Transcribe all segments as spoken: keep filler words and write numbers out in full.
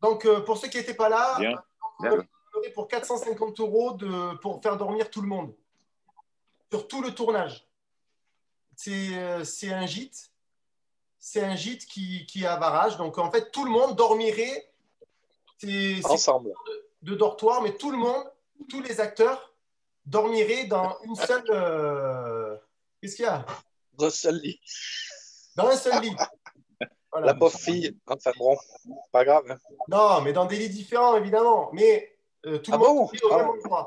Donc, euh, pour ceux qui n'étaient pas là, Bien. on aurait pour quatre cent cinquante euros de, pour faire dormir tout le monde sur tout le tournage. C'est euh, c'est un gîte. C'est un gîte qui, qui est à Varage. Donc, en fait, tout le monde dormirait ensemble de, de dortoir, mais tout le monde, tous les acteurs dormiraient dans une seule. Euh... Qu'est-ce qu'il y a? Dans un seul lit. Dans un seul lit. Voilà. La pauvre fille, enfin bon, pas grave. Hein. Non, mais dans des lits différents, évidemment. Mais euh, tout ah le monde bon est au même endroit.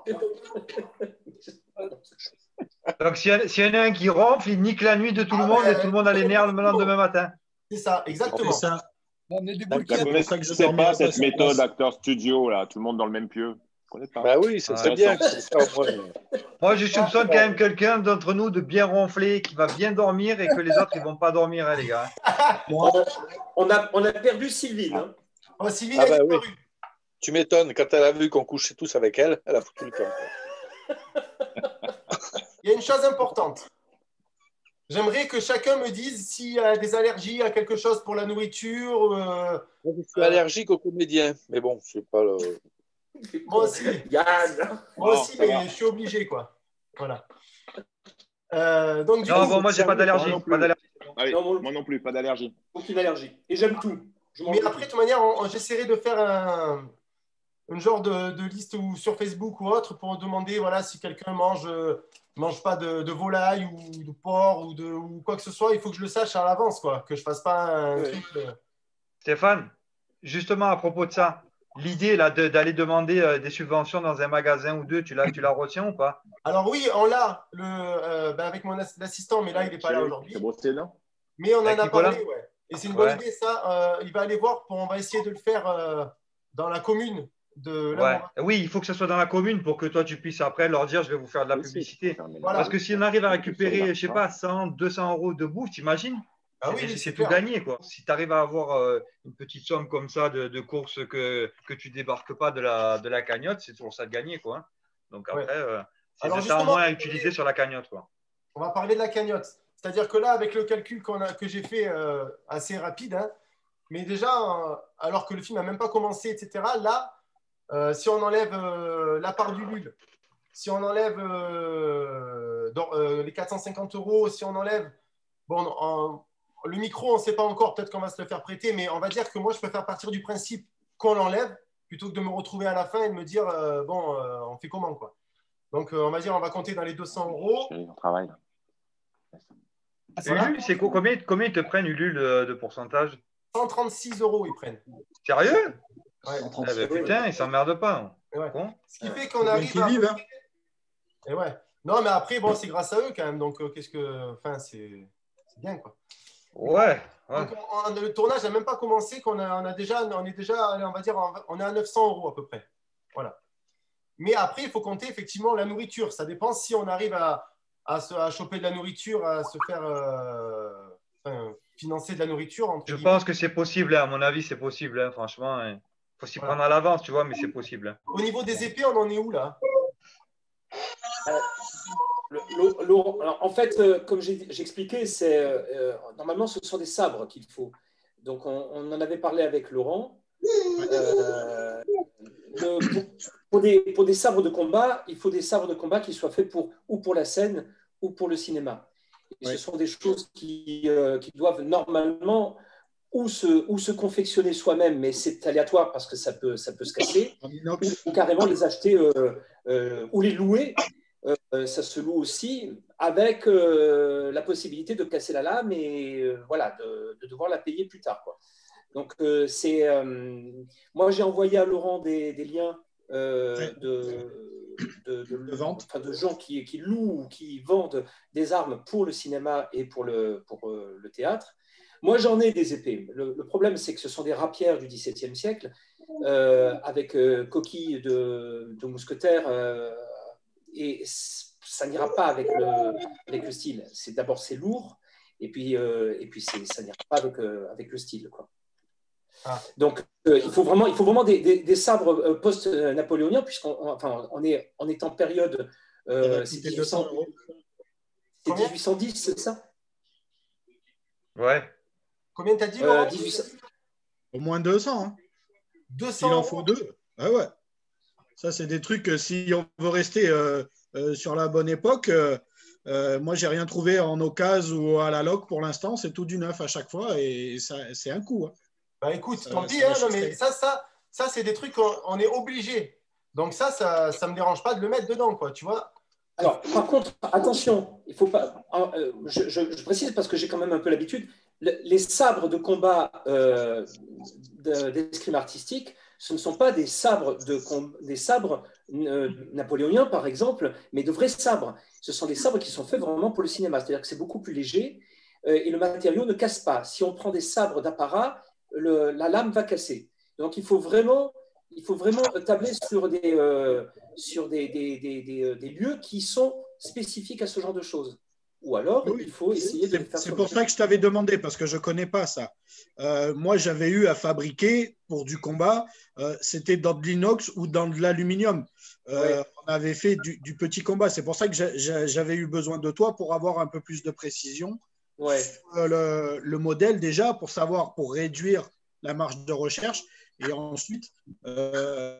Donc, s'il y, si y en a un qui ronfle, il nique la nuit de tout le monde Ah, et tout le monde a les nerfs le lendemain matin. C'est ça, exactement. C'est ça. On est des Je bouquets. ne connaissais pas cette méthode acteur studio, là, tout le monde dans le même pieu. Je connais pas. Bah oui, c'est Ah, bien. Ça, moi, je soupçonne quand même quelqu'un d'entre nous de bien ronfler, qui va bien dormir et que les autres, ils ne vont pas dormir, hein, les gars. on, on, a, on a perdu Sylvine. Hein. Oh, Sylvine, ah bah oui. Tu m'étonnes, quand elle a vu qu'on couchait tous avec elle, elle a foutu le camp. Il y a une chose importante. J'aimerais que chacun me dise s'il a des allergies à quelque chose pour la nourriture. Euh, je suis allergique aux comédiens, mais bon, c'est pas le... Moi aussi. Yann. Moi aussi, mais je suis obligé, quoi. Voilà. Euh, donc, du non, coup, bon, moi, j'ai pas d'allergie. Pas d'allergie. Allez, non, mon... moi non plus, pas d'allergie. Aucune allergie. Et j'aime tout. Je mais après, de toute manière, j'essaierai de faire un, un genre de, de liste ou sur Facebook ou autre pour demander voilà, si quelqu'un mange, euh, mange pas de, de volaille ou de porc ou, de, ou quoi que ce soit. Il faut que je le sache à l'avance, quoi. Que je fasse pas un ouais. truc. Euh... Stéphane, justement, à propos de ça, l'idée là de, d'aller demander euh, des subventions dans un magasin ou deux, tu la, tu la retiens ou pas? Alors oui, on l'a le, euh, ben avec mon assistant, mais là, il n'est pas là aujourd'hui. C'est bossé, non? Mais on en avec a Nicolas parlé, ouais. Et c'est une bonne ouais. idée, ça. Euh, il va aller voir, pour, on va essayer de le faire euh, dans la commune. De là ouais. va... Oui, il faut que ce soit dans la commune pour que toi, tu puisses après leur dire, je vais vous faire de la Oui, publicité. Voilà. Parce que si on arrive à récupérer, je sais pas, cent, deux cents euros de bouffe, t'imagines? Ah c'est, oui, c'est, c'est tout clair. gagné, quoi. Si tu arrives à avoir euh, une petite somme comme ça de, de courses que, que tu débarques pas de la, de la cagnotte, c'est toujours ça de gagner, quoi. Donc après, ouais. euh, c'est Alors, ça en moins à utiliser sur la cagnotte, quoi. On va parler de la cagnotte. C'est-à-dire que là, avec le calcul qu'on a, que j'ai fait euh, assez rapide, hein, mais déjà, euh, alors que le film n'a même pas commencé, et cetera, là, euh, si on enlève euh, la part du Lul, si on enlève euh, dans, euh, les quatre cent cinquante euros, si on enlève, bon, en, le micro, on ne sait pas encore, peut-être qu'on va se le faire prêter, mais on va dire que moi, je préfère partir du principe qu'on l'enlève plutôt que de me retrouver à la fin et de me dire, euh, bon, euh, on fait comment, quoi. Donc, euh, on va dire, on va compter dans les deux cents euros. On travaille. Voilà. Ulule, c'est quoi, combien, combien ils te prennent, Ulule, de, de pourcentage? cent trente-six euros, ils prennent. Sérieux? Ouais. Ah ben, putain, ils s'emmerdent pas. Ouais. Bon. Ce qui fait qu'on arrive à... Vivent, hein. Et ouais. Non, mais après, bon, c'est grâce à eux quand même. Donc, euh, qu'est-ce que... Enfin, c'est bien, quoi. Ouais. ouais. Donc, on, on, le tournage n'a même pas commencé, qu'on a, on a déjà, on est déjà, on va dire, on est à neuf cents euros à peu près. Voilà. Mais après, il faut compter effectivement la nourriture. Ça dépend si on arrive à, à, se, à choper de la nourriture, à se faire euh, enfin, financer de la nourriture. Entre Je guillemets. pense que c'est possible, hein. À mon avis, c'est possible, hein. Franchement. Il hein. faut s'y voilà. prendre à l'avance, tu vois, mais c'est possible. Hein. Au niveau des épées, on en est où là? euh, le, le, le, alors, en fait, euh, comme j'ai, j'expliquais, c'est, euh, normalement, ce sont des sabres qu'il faut. Donc, on, on en avait parlé avec Laurent. Euh, le, pour, pour, des, pour des sabres de combat, il faut des sabres de combat qui soient faits pour, ou pour la scène ou pour le cinéma. Et oui. Ce sont des choses qui, euh, qui doivent normalement ou se, ou se confectionner soi-même, mais c'est aléatoire parce que ça peut, ça peut se casser, ou, ou carrément les acheter euh, euh, ou les louer. Euh, ça se loue aussi avec euh, la possibilité de casser la lame et euh, voilà, de, de devoir la payer plus tard, quoi. Donc, euh, c'est, euh, moi, j'ai envoyé à Laurent des, des liens euh, de, de, de, de, vente. Enfin, de gens qui, qui louent ou qui vendent des armes pour le cinéma et pour le, pour, euh, le théâtre. Moi, j'en ai des épées. Le, le problème, c'est que ce sont des rapières du dix-septième siècle euh, avec euh, coquilles de, de mousquetaires euh, et ça n'ira pas avec le, avec le style. C'est, d'abord, c'est lourd et puis, euh, et puis c'est, ça n'ira pas avec, euh, avec le style, quoi. Ah. Donc, euh, il faut vraiment, il faut vraiment des, des, des sabres euh, post-napoléoniens, puisqu'on on, enfin, on est, on est en période. Euh, c'est dix-huit cents, c'est dix-huit cent dix, c'est ça? Ouais. Combien t'as dit, euh, dix-huit cents... Au moins deux cents. Hein. deux S'il cents en faut deux. Ah ouais. Ça, c'est des trucs, euh, si on veut rester euh, euh, sur la bonne époque, euh, euh, moi, j'ai rien trouvé en occasion ou à la loc pour l'instant. C'est tout du neuf à chaque fois et ça, c'est un coup. Hein. Bah écoute, Ça, tant pis, ça va hein, non, mais chiffrer. ça, ça, ça c'est des trucs qu'on on est obligé. Donc ça, ça ne me dérange pas de le mettre dedans, quoi, tu vois. Alors, par contre, attention, il faut pas. euh, je, je- je précise parce que j'ai quand même un peu l'habitude. Le- les sabres de combat euh, de- d'escrime artistique, ce ne sont pas des sabres, de, com- des sabres euh, napoléoniens, par exemple, mais de vrais sabres. Ce sont des sabres qui sont faits vraiment pour le cinéma. C'est-à-dire que c'est beaucoup plus léger euh, et le matériau ne casse pas. Si on prend des sabres d'apparat, le- la lame va casser. Donc, il faut vraiment, il faut vraiment tabler sur des. euh, sur des, des, des, des, des lieux qui sont spécifiques à ce genre de choses. Ou alors, Oui, il faut essayer de les c'est faire c'est sur pour ça que je t'avais demandé, parce que je ne connais pas ça. Euh, moi, j'avais eu à fabriquer pour du combat, euh, c'était dans de l'inox ou dans de l'aluminium. Euh, Ouais. On avait fait du, du petit combat. C'est pour ça que j'a- j'a- j'avais eu besoin de toi pour avoir un peu plus de précision Ouais. sur le, le modèle déjà, pour savoir, pour réduire la marge de recherche et ensuite euh,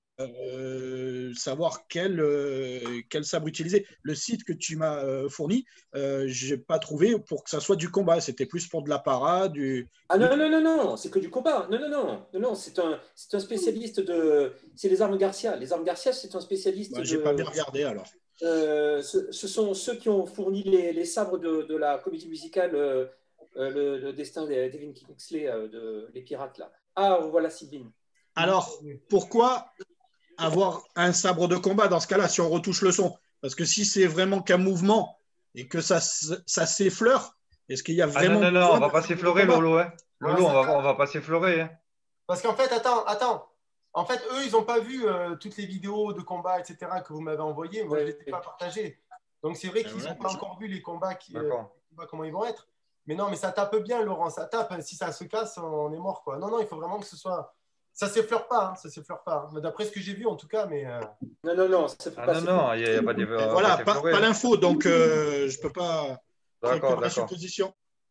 euh, savoir quel, euh, quel sabre utiliser. Le site que tu m'as euh, fourni, euh, je n'ai pas trouvé pour que ça soit du combat. C'était plus pour de l'apparat, du. Ah de- non, non, non, non, c'est que du combat. Non, non, non, non, non, c'est un, c'est un spécialiste de. C'est les armes Garcia. Les armes Garcia, c'est un spécialiste Bah, j'ai pas de. bien regardé alors. euh, ce, ce sont ceux qui ont fourni les, les sabres de, de la comédie musicale euh, euh, le, le destin d'Evan Kingsley, euh, de Les Pirates, là. Ah, voilà Sylvine. Alors, pourquoi avoir un sabre de combat dans ce cas-là si on retouche le son? Parce que si c'est vraiment qu'un mouvement et que ça, s- ça s'effleure, est-ce qu'il y a Ah non, vraiment non, non, besoin on va d'un pas sabre de s'effleurer, combat? Lolo. Hein. Lolo, Ouais, on ça va, on va pas s'effleurer. Hein. Parce qu'en fait, attends, attends. En fait, eux, ils n'ont pas vu euh, toutes les vidéos de combat, et cetera, que vous m'avez envoyées. Moi, je ne les ai pas partagées. Donc, c'est vrai Ben qu'ils n'ont voilà, pas déjà. encore vu les combats, qui, euh, D'accord. les combats, comment ils vont être. Mais non, mais ça tape bien, Laurent, ça tape. Si ça se casse, on est mort, quoi. Non, non, il faut vraiment que ce soit. Ça ne s'effleure pas, hein, ça s'effleure pas. hein. D'après ce que j'ai vu, en tout cas, mais. euh, Non, non, non, ça fait Ah pas. non, c'est non, pas- il n'y a, y a pas de- on Et va voilà, pas pas, s'effleurer. pas hein. l'info, donc euh, je ne peux pas faire que D'accord, de la d'accord. supposition.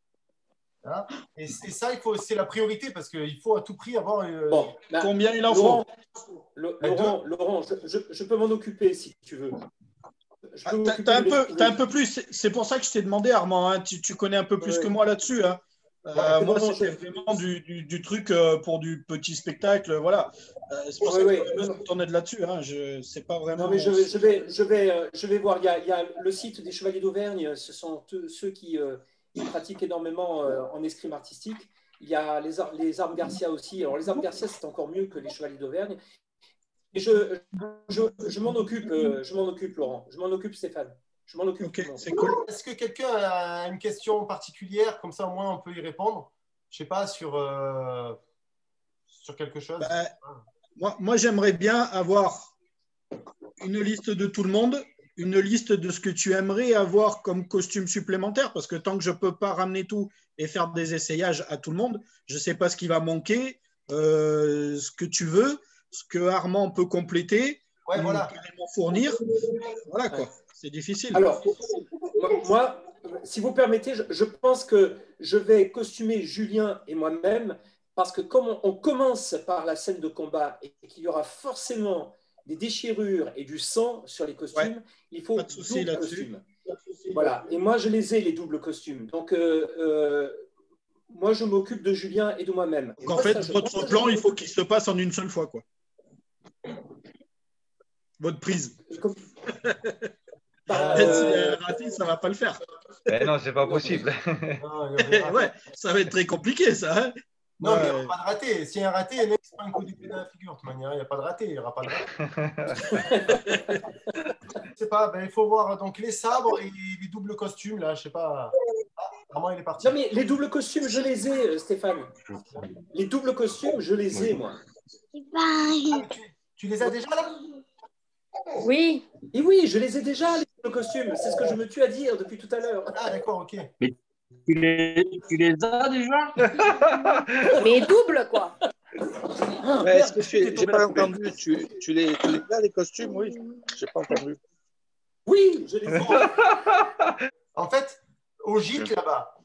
hein. Et, et ça, il faut, c'est la priorité parce qu'il faut à tout prix avoir. euh, Bon, ben, Combien il en Laurent, faut? Lo- Ben, Laurent, Laurent, je, je- je peux m'en occuper si tu veux. Je Ah, peux t'as, m'occuper t'as un de les peu, trouver. t'as un peu plus. C'est, c'est pour ça que je t'ai demandé, Armand. Hein, tu, tu connais un peu plus Ouais. que moi là-dessus. Hein. Euh, Ouais, moi, non, non, c'était je- vraiment du, du, du truc euh, pour du petit spectacle. Voilà. Euh, c'est pour Ouais, ça ouais, que je non, me non. suis tourné de là-dessus. Hein. Je, c'est pas vraiment. Non, mais je, vais- je vais, je, vais, euh, je vais voir. Il y, a, il y a le site des Chevaliers d'Auvergne. Ce sont eux- ceux qui, euh, qui pratiquent énormément euh, en escrime artistique. Il y a les, ar- les armes Garcia aussi. Alors, les armes Garcia, c'est encore mieux que les Chevaliers d'Auvergne. Et je, je, je m'en occupe, euh, je m'en occupe, Laurent. Je m'en occupe, Stéphane. Je m'en occupe. Ok, tout le monde. c'est cool. Est-ce que quelqu'un a une question particulière? Comme ça, au moins, on peut y répondre. Je sais pas, sur, euh, sur quelque chose. Bah, moi, moi, j'aimerais bien avoir une liste de tout le monde, une liste de ce que tu aimerais avoir comme costume supplémentaire, parce que tant que je ne peux pas ramener tout et faire des essayages à tout le monde, je ne sais pas ce qui va manquer, euh, ce que tu veux, ce que Armand peut compléter Ouais, ou voilà. carrément fournir. Voilà quoi, c'est difficile. Alors, moi, moi, si vous permettez, je, je pense que je vais costumer Julien et moi-même, parce que comme on, on commence par la scène de combat et qu'il y aura forcément des déchirures et du sang sur les costumes, il faut Pas de souci double là-dessus. costume. Voilà. Et moi, je les ai, les doubles costumes. Donc, euh, euh, moi, je m'occupe de Julien et de moi-même. Donc en fait, votre plan, il faut qu'il se passe en une seule fois, quoi. Votre prise. Comme- Bah, Euh, si elle est ratée, ça ne va pas le faire. Eh non, c'est pas possible. Non, il y aura- ouais, ça va être très compliqué, ça. Hein. Non, mais il n'y Ouais. aura pas de raté. S'il y a un raté, il y en a qui se prend un coup d'épée dans la figure. De toute manière, il n'y a pas de raté. Il n'y aura pas de raté. Je sais pas, ben, il faut voir donc les sabres et les doubles costumes. Là, je sais pas. Ah, vraiment, il est parti. Non, mais les doubles costumes, je les ai, euh, Stéphane. Les doubles costumes, je les ai, moi. Ah, mais tu, tu les as déjà là? Oui, Et oui, je les ai déjà, les doubles costumes. C'est ce que je me tue à dire depuis tout à l'heure. Ah, d'accord, ok. Tu les, tu les as déjà? mais double, quoi. Mais est-ce que tu j'ai pas entendu. Tu, tu, les, tu les as, les costumes? Oui, j'ai pas entendu. Oui, je les ai. En fait, au gîte là-bas,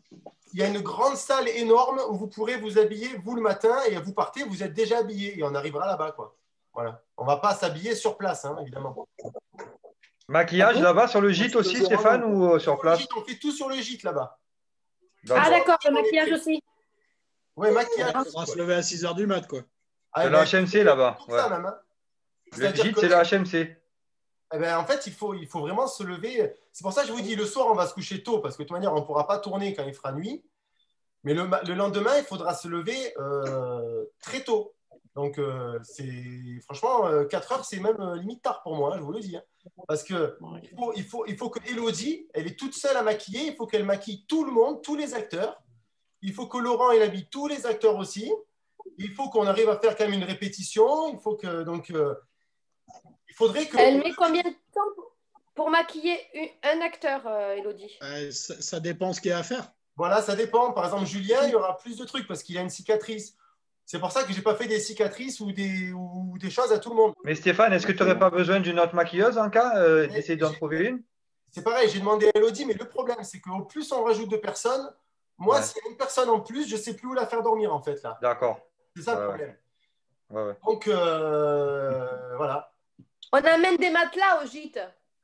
il y a une grande salle énorme où vous pourrez vous habiller, vous, le matin, et vous partez, vous êtes déjà habillé, et on arrivera là-bas, quoi. Voilà. On ne va pas s'habiller sur place, hein, évidemment. Maquillage là-bas sur le gîte aussi, Stéphane, ou euh, sur place? On fait tout sur le gîte là-bas. Ah d'accord, le maquillage aussi. Ouais, maquillage. On va se lever à six heures du mat, quoi. Ah, C'est eh la ben, H M C là-bas. tout Ouais. ça, même, hein. Le C'est-à-dire gîte, que- c'est la H M C. Eh ben, en fait, il faut, il faut vraiment se lever. C'est pour ça que je vous dis, le soir, on va se coucher tôt, parce que de toute manière, on ne pourra pas tourner quand il fera nuit. Mais le, ma- le lendemain, il faudra se lever euh, très tôt. Donc, euh, c'est franchement, euh, quatre heures, c'est même euh, limite tard pour moi, hein, je vous le dis. hein. Parce que il faut, il faut, il faut que Élodie, elle est toute seule à maquiller. Il faut qu'elle maquille tout le monde, tous les acteurs. Il faut que Laurent, il habille tous les acteurs aussi. Il faut qu'on arrive à faire quand même une répétition. Il faut que, donc, euh, il faudrait que. Elle met combien de temps pour- pour maquiller une- un acteur, euh, Élodie? Euh, ça, ça dépend ce qu'il y a à faire. Voilà, ça dépend. Par exemple, Julien, il y aura plus de trucs parce qu'il a une cicatrice. C'est pour ça que je n'ai pas fait des cicatrices ou des, ou des choses à tout le monde. Mais Stéphane, est-ce que tu n'aurais pas besoin d'une autre maquilleuse en cas euh, d'essayer d'en trouver une? C'est pareil, j'ai demandé à Elodie, mais le problème, c'est qu'au plus on rajoute de personnes, moi, Ouais. s'il y a une personne en plus, je ne sais plus où la faire dormir, en fait, là. D'accord. C'est ça le Ouais, problème. Ouais, ouais. Donc, euh, voilà. On amène des matelas au gîte.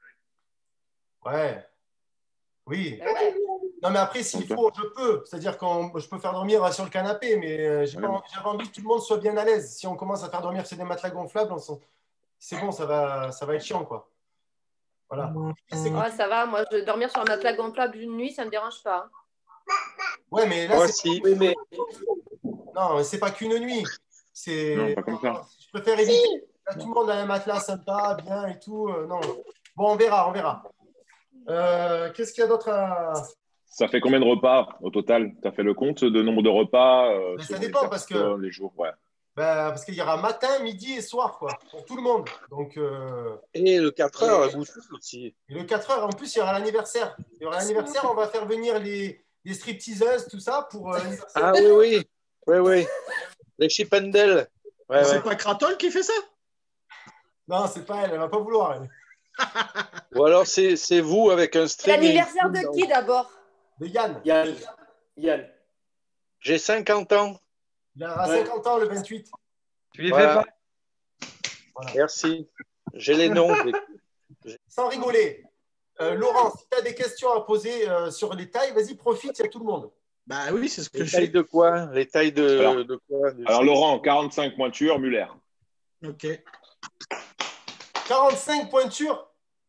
Ouais. Oui. Ben ouais. Non, mais après, s'il faut, je peux. C'est-à-dire que je peux faire dormir sur le canapé, mais euh, j'ai Ouais. pas envie- j'avais envie que tout le monde soit bien à l'aise. Si on commence à faire dormir sur des matelas gonflables, on s'en- c'est bon, ça va, ça va être chiant, quoi. Voilà. C'est- Ouais, ça va, moi, je dormir sur un matelas gonflable d'une nuit, ça ne me dérange pas. Ouais, mais là, Moi c'est aussi. Oui, mais non, c'est pas qu'une nuit. C'est. Non, pas comme ça. Je préfère éviter. Là, tout le monde a un matelas sympa, bien et tout. euh, non. Bon, on verra, on verra. Euh, Qu'est-ce qu'il y a d'autre à. Ça fait combien de repas au total? Tu as fait le compte de nombre de repas euh, Mais ça selon dépend, les parce que- personnes, les jours, ouais. Ben, parce qu'il y aura matin, midi et soir, quoi, pour tout le monde. Donc, euh, Et le quatre heures à Boussou aussi. et le quatre heures, en plus, il y aura l'anniversaire. Il y aura l'anniversaire, on va faire venir les, les stripteaseuses, tout ça, pour euh, l'anniversaire. Ah oui, oui. Oui, oui. Les Chipendales. Ouais, C'est ouais. pas Kratol qui fait ça? Non, c'est pas elle, elle va pas vouloir. Elle. Ou alors c'est c'est vous avec un stream. L'anniversaire de qui d'abord? De Yann. Yann, Yann. J'ai cinquante ans. Il aura Ouais. cinquante ans le vingt-huit. Tu les Voilà. fais pas? Merci. J'ai les noms. Sans rigoler. Euh, Laurent, si tu as des questions à poser euh, sur les tailles, vas-y, profite, il y a tout le monde. Bah oui, c'est ce que Les je tailles fais. de quoi? Les tailles de, Alors- de quoi? De- Alors, Laurent, quarante-cinq pointures, Muller. Ok. quarante-cinq pointures.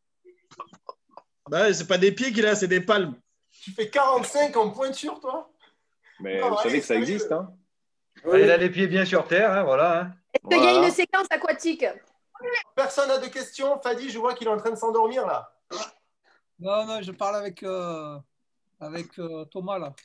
Bah, c'est pas des pieds qu'il a, c'est des palmes. Tu fais quarante-cinq en pointure, toi? Mais Non, vous allez, savez que ça sérieux. existe, hein? Oui. Il a les pieds bien sur terre, hein, voilà. hein. Est-ce qu'il y a Voilà. une séquence aquatique? Personne n'a de questions? Fadi, je vois qu'il est en train de s'endormir, là. Non, non, je parle avec, euh, avec euh, Thomas là.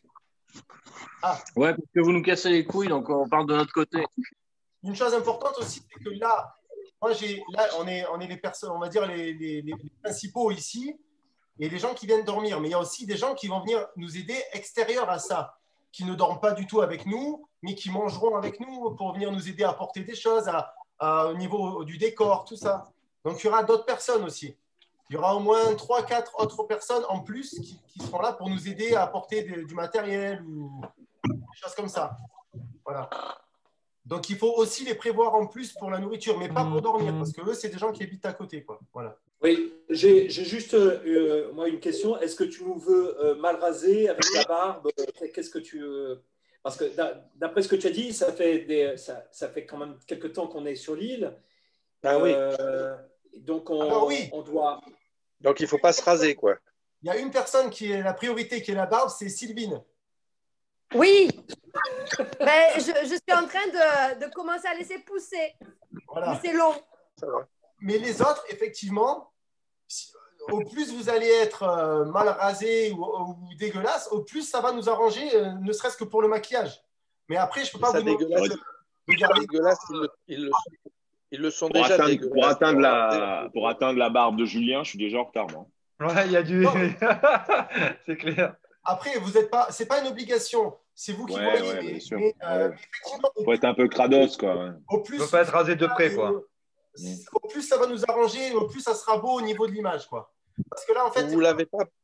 Ouais, parce que vous nous cassez les couilles, donc on parle de notre côté. Une chose importante aussi, c'est que là, moi, j'ai, là, on est, on est les personnes, on va dire les, les- les principaux ici, et les gens qui viennent dormir. Mais il y a aussi des gens qui vont venir nous aider extérieurs à ça, qui ne dorment pas du tout avec nous, mais qui mangeront avec nous pour venir nous aider à porter des choses, à, à- au niveau du décor, tout ça. Donc, il y aura d'autres personnes aussi. Il y aura au moins trois quatre autres personnes en plus qui, qui seront là pour nous aider à apporter de- du matériel ou des choses comme ça. Voilà. Donc, il faut aussi les prévoir en plus pour la nourriture, mais pas pour dormir, parce que eux, c'est des gens qui habitent à côté, quoi. Voilà. Oui, j'ai j'ai juste euh, moi une question. Est-ce que tu nous veux euh, mal rasé avec la barbe? Qu'est-ce que tu euh, parce que d'a- d'après ce que tu as dit, ça fait des ça, ça fait quand même quelques temps qu'on est sur l'île. Ah oui. Euh, donc on, Alors oui. on doit. Donc il faut pas se raser, quoi. Il y a une personne qui est la priorité, qui est la barbe, c'est Sylvine. Oui. Ben, je, je suis en train de, de commencer à laisser pousser. Voilà. Mais c'est long. Ça va. Mais les autres, effectivement, si- au plus vous allez être euh, mal rasé ou, ou dégueulasse, au plus ça va nous arranger, euh, ne serait-ce que pour le maquillage. Mais après, je ne peux pas Ça vous demander dégueulasse. de- de garder- Dégueulasse, ils le, ils le, ils le sont Pour déjà atteindre, dégueulasses. pour, atteindre la, pour atteindre la barbe de Julien, je suis déjà en retard, moi. Ouais, il y a du. Non. C'est clair. Après, vous êtes pas, c'est pas une obligation, c'est vous qui Ouais, voyez. ouais, mais, bien sûr. mais, euh, Ouais. effectivement, au, Faut être un peu crados, quoi. ouais. au Il plus, ne faut pas être rasé de près, quoi. au plus ça va nous arranger, au plus ça sera beau au niveau de l'image, quoi. Parce que là, en fait, Vous l'avez pas,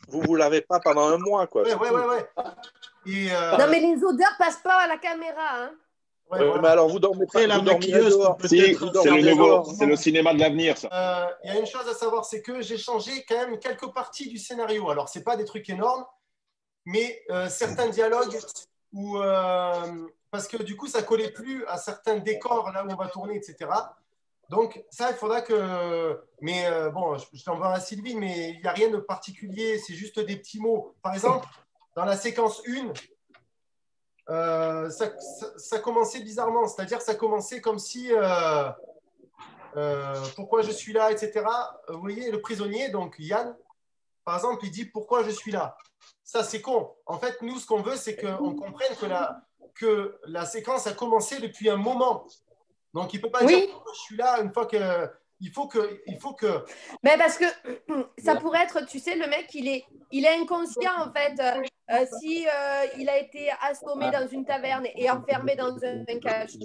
vous vous lavez pas pendant un mois, quoi. Ouais, ouais, ouais, ouais. Et, euh... Non, mais les odeurs passent pas à la caméra. Hein. Ouais, ouais, voilà. mais alors, vous dormez pas, la vous dormez maquilleuse dehors. peut Si, peut-être c'est faire le des nouveau, erreurs. c'est le cinéma de l'avenir, ça. Euh, Il y a une chose à savoir, c'est que j'ai changé quand même quelques parties du scénario. Alors, c'est pas des trucs énormes, mais euh, certains dialogues où, euh, parce que du coup, ça collait plus à certains décors là où on va tourner, et cetera. Donc, ça, il faudra que. Mais euh, bon, je, je t'envoie à Sylvie, mais il n'y a rien de particulier, c'est juste des petits mots. Par exemple, dans la séquence un, euh, ça, ça, ça commençait bizarrement, c'est-à-dire ça commençait comme si. Euh, euh, pourquoi je suis là, et cetera. Vous voyez, le prisonnier, donc Yann, par exemple, il dit pourquoi je suis là. Ça, c'est con. En fait, nous, ce qu'on veut, c'est qu'on comprenne que la, que la séquence a commencé depuis un moment. Donc, il ne peut pas Oui. dire pourquoi je suis là une fois que. Il faut que. Il faut que... Mais parce que ça pourrait être, tu sais, le mec, il est, il est inconscient, en fait. Euh, si euh, il a été assommé dans une taverne et enfermé dans un, un cachot,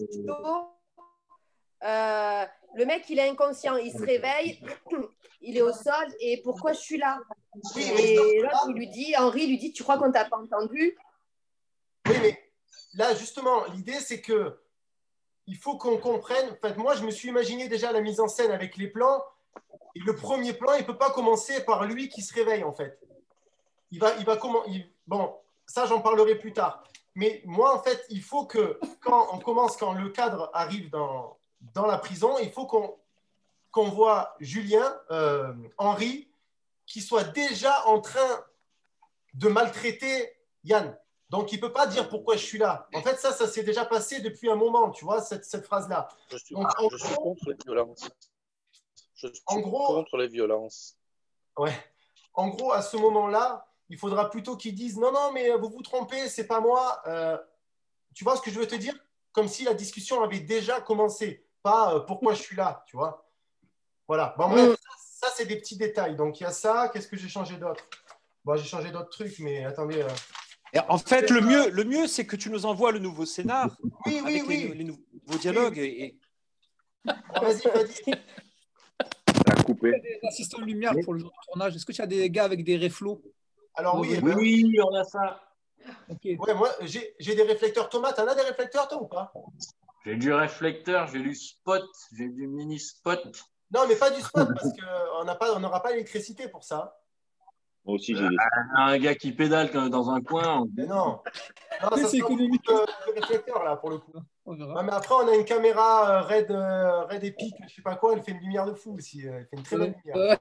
euh, le mec, il est inconscient. Il se réveille, il est au sol, et pourquoi je suis là? Oui, et là, il lui dit, Henri lui dit, tu crois qu'on t'a pas entendu? Oui, mais là, justement, l'idée, c'est que il faut qu'on comprenne. En fait, moi, je me suis imaginé déjà la mise en scène avec les plans. Et le premier plan, il ne peut pas commencer par lui qui se réveille, en fait. Il va, il va comment il... Bon, ça, j'en parlerai plus tard. Mais moi, en fait, il faut que quand on commence, quand le cadre arrive dans, dans la prison, il faut qu'on qu'on voit Julien, euh, Henri, qui soit déjà en train de maltraiter Yann. Donc, il ne peut pas dire pourquoi je suis là. En fait, ça, ça s'est déjà passé depuis un moment, tu vois, cette, cette phrase-là. Je suis, Donc, je suis contre les violences. Je suis en gros, contre les violences. Ouais. En gros, à ce moment-là, il faudra plutôt qu'ils disent non, non, mais vous vous trompez, c'est pas moi. Euh, tu vois ce que je veux te dire? Comme si la discussion avait déjà commencé, pas euh, pourquoi je suis là, tu vois. Voilà. Bon, bref, ça, ça c'est des petits détails. Donc, il y a ça. Qu'est-ce que j'ai changé d'autre? Bon, j'ai changé d'autres trucs, mais attendez. Euh... Et en fait, le mieux, le mieux, c'est que tu nous envoies le nouveau scénar oui, oui, avec oui. Les, les nouveaux dialogues. Oui. Et... Bon, vas-y, vas-y. T'as coupé. Tu as des assistants de lumière pour le jour de tournage. Est-ce que tu as des gars avec des reflots? Alors oui, oui, oui, on a ça. Okay. Ouais, moi, j'ai, j'ai des réflecteurs. Thomas, t'en as des réflecteurs, toi, ou pas? J'ai du réflecteur, j'ai du spot, j'ai du mini spot. Non, mais pas du spot, parce qu'on n'a pas, on n'aura pas l'électricité pour ça. Moi aussi, j'ai des Un gars qui pédale dans un coin. Mais non. Non, ça c'est sera économique. beaucoup de, de réflecteurs, là, pour le coup. On verra. Non, mais après, on a une caméra euh, Red, euh, Red Epic, je sais pas quoi, elle fait une lumière de fou aussi. Elle fait une très belle lumière.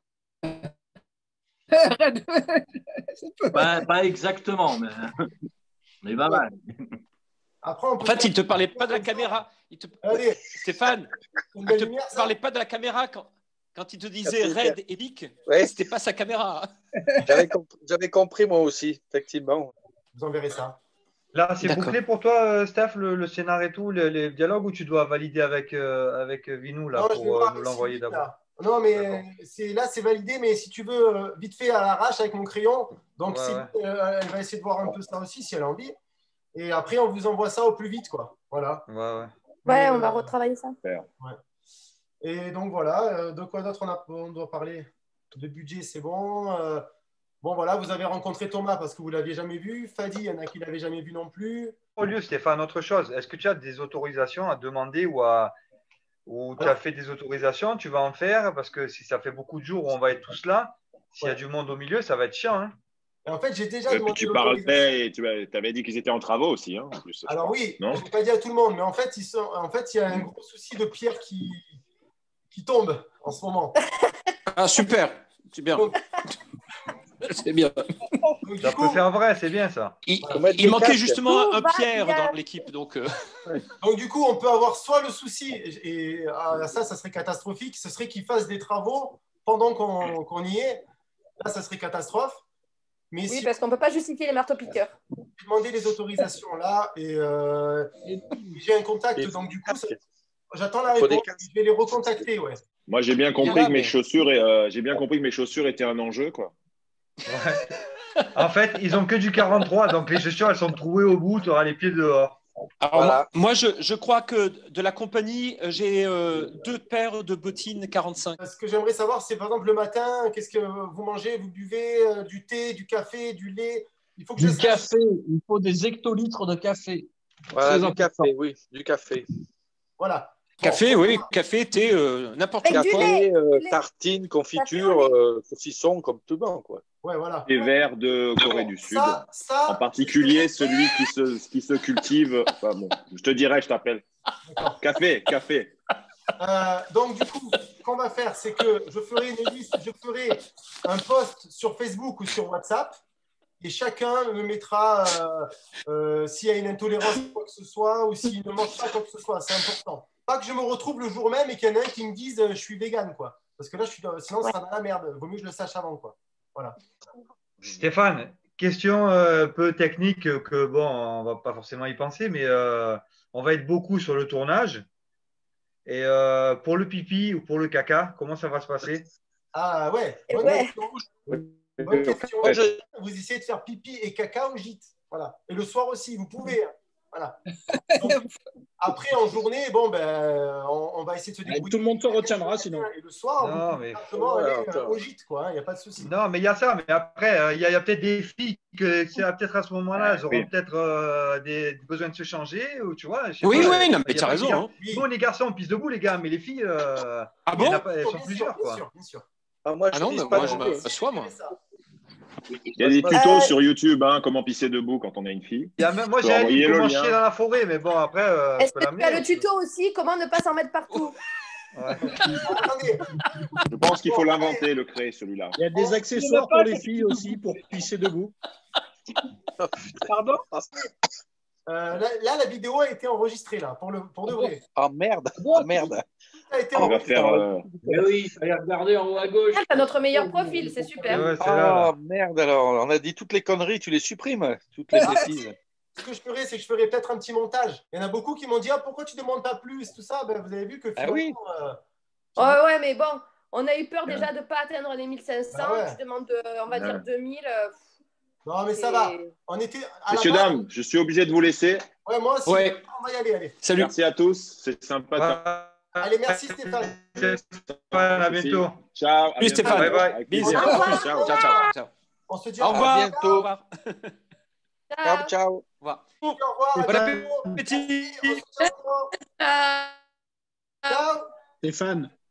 pas, pas exactement, mais, mais pas mal. Après, on peut En fait, il ne te parlait pas de la caméra. Il te... Allez, Stéphane, une il belle ne te lumière, ça. parlait pas de la caméra quand, quand il te disait Red Epic. Ouais. C'était pas sa caméra. J'avais compris, j'avais compris moi aussi, effectivement. Vous enverrez ça. Là, c'est D'accord. bouclé pour toi, euh, Steph, le, le scénar et tout, les, les dialogues, ou tu dois valider avec, euh, avec Vinou là, Non, je vais pour euh, voir nous avec l'envoyer Sylvie, d'abord? là. Non, mais c'est, là, c'est validé, mais si tu veux, euh, vite fait à l'arrache avec mon crayon. Donc, Ouais, Sylvie, ouais. euh, elle va essayer de voir un peu ça aussi, si elle a envie. Et après, on vous envoie ça au plus vite, quoi. Voilà. Ouais, ouais. Ouais, Mais, on va euh, retravailler ça. Et donc, voilà. Euh, de quoi d'autre on, a, on doit parler? De budget, c'est bon. Euh, bon, voilà, vous avez rencontré Thomas parce que vous ne l'aviez jamais vu. Fadi, il y en a qui ne l'avaient jamais vu non plus. Au lieu, Stéphane, autre chose, est-ce que tu as des autorisations à demander ou à ou tu as fait des autorisations, tu vas en faire, parce que si ça fait beaucoup de jours où on va être tous là, s'il Ouais. y a du monde au milieu, ça va être chiant. Hein. Et en fait, j'ai déjà Et puis demandé tu l'autorisation. parlais et tu avais dit qu'ils étaient en travaux aussi, hein, en plus. je Alors crois. oui, Non je n'ai pas dit à tout le monde, mais en fait, ils sont, en fait, il y a un gros souci de pierre qui, qui tombe en ce moment. Ah, super. C'est bien. Donc, C'est bien. donc, du Ça coup, peut faire vrai, c'est bien ça. Il, Faut mettre il des manquait casques. justement Tout un va Pierre bien. dans l'équipe. Donc, euh, donc, du coup, on peut avoir soit le souci, et, et, ah, ça, ça serait catastrophique, ce serait qu'ils fassent des travaux pendant qu'on qu'on y est. Là, ça serait catastrophe. Mais Oui, si parce qu'on ne peut pas justifier les marteaux-piqueurs. on peut demander les autorisations là, et, euh, et j'ai un contact, Et- donc du coup, ça- j'attends la Il faut des réponse. casques. Je vais les recontacter, ouais. Moi, j'ai bien compris là, que mes mais- chaussures, euh, j'ai bien compris que mes chaussures étaient un enjeu, quoi. Ouais. En fait, ils ont que du quarante-trois, donc les chaussures, elles sont trouées au bout, tu auras les pieds dehors. Alors, Voilà. moi, moi, je, je crois que de la compagnie, euh, j'ai euh, deux paires de bottines quarante-cinq. Ce que j'aimerais savoir, c'est par exemple le matin, qu'est-ce que vous mangez? Vous buvez euh, du thé, du café, du lait? Il faut que je Du sache. café, il faut des hectolitres de café. Voilà, Très du important. café, oui, du café. Voilà. Café, oui, café, thé, euh, n'importe Avec quoi. du lait. Café, euh, du lait. tartine, Café confiture, au lait. euh, saucisson, comme tout le monde, quoi. Ouais, voilà. Les verts de Corée du Sud. Ça, ça, En particulier celui qui se, qui se cultive. Enfin, bon, je te dirai, je t'appelle. D'accord. Café, café. Euh, donc, du coup, ce qu'on va faire, c'est que je ferai une liste, je ferai un post sur Facebook ou sur WhatsApp et chacun me mettra euh, euh, s'il y a une intolérance ou quoi que ce soit ou s'il ne mange pas quoi que ce soit. C'est important. Pas que je me retrouve le jour même et qu'il y en a un qui me dise euh, je suis vegan, quoi. Parce que là, je suis dans- sinon, ça sera dans la merde. Vaut mieux que je le sache avant, quoi. Voilà. Stéphane, question euh, un peu technique euh, que, bon, on va pas forcément y penser, mais euh, on va être beaucoup sur le tournage. Et euh, pour le pipi ou pour le caca, comment ça va se passer? Ah ouais, Et bonne ouais. question. Bonne question. Moi, je- Vous essayez de faire pipi et caca au gîte. Voilà. Et le soir aussi, vous pouvez. hein. Voilà. Donc, après, en journée, bon, ben, on, on va essayer de se débrouiller. Tout le monde se retiendra sinon. Et le soir, Non, vous pouvez mais- simplement Ouais, aller euh, attends. au gîte, quoi. Il n'y a pas de souci. Non, mais il y a ça. Mais après, euh, il y a, il y a peut-être des filles que c'est peut-être à ce moment-là, elles auront Oui. peut-être euh, des besoin de se changer, ou tu vois. je sais Oui, pas, oui, non, il mais y a tu as pas- raison. il y a- hein. Oui. Nous, les garçons, on pisse debout, les gars, mais les filles, euh, Ah il y en bon a pas- elles sont Bien plusieurs, sûr, bien quoi. sûr, bien sûr. Ah, moi, je Ah non, pisse mais pas moi, je debout. m'assois, moi. Il y a des Moi, tutos Euh, sur YouTube, hein, comment pisser debout quand on a une fille. Il y a même- moi, Je peux j'ai un livre envoyer le comment lien. chier dans la forêt, mais bon, après, euh, je Est-ce peux que tu as l'amener. le tuto aussi? Comment ne pas s'en mettre partout? Ouais. Attendez, Je pense qu'il faut l'inventer, le créer, celui-là. Il y a des accessoires pour les filles aussi pour pisser debout. Pardon? euh, là, là, la vidéo a été enregistrée, là, pour, le, pour de vrai. Ah merde, ah merde. Ça a été On va enregistré. faire. euh, Eh oui, il fallait regarder en haut à gauche. Ah, t'as notre meilleur profil, c'est Ouais, super. ouais, c'est là, là. Ah merde, alors, on a dit toutes les conneries, tu les supprimes, toutes les Ah, bêtises. Ce que je ferais, c'est que je ferais peut-être un petit montage. Il y en a beaucoup qui m'ont dit ah, pourquoi tu ne demandes pas plus, tout ça. Ben, vous avez vu que Ah finalement, oui. euh, Ouais, ouais, mais bon, on a eu peur déjà de ne pas atteindre les mille cinq cents. Bah ouais. Tu demandes, euh, on va Ouais. dire deux mille. euh, non, mais ça c'est- va. On était à Messieurs, la base. dames, je suis obligé de vous laisser. Ouais, moi aussi. Ouais. On va y aller. Allez, Salut. Merci à tous. C'est sympa. de Ouais. allez merci Stéphane. Stéphane, à bientôt. Ciao. à Salut, bientôt. Stéphane. Bye bye. Avec Bisous. plaisir. Au revoir. Ciao. Ciao, ciao, ciao. On se dit Au à revoir. bientôt. Au revoir. Ciao, Ciao. ciao. Au revoir. Au revoir. à Bon bientôt. appétit. On se tient au courant. Ciao. Ciao. Stéphane.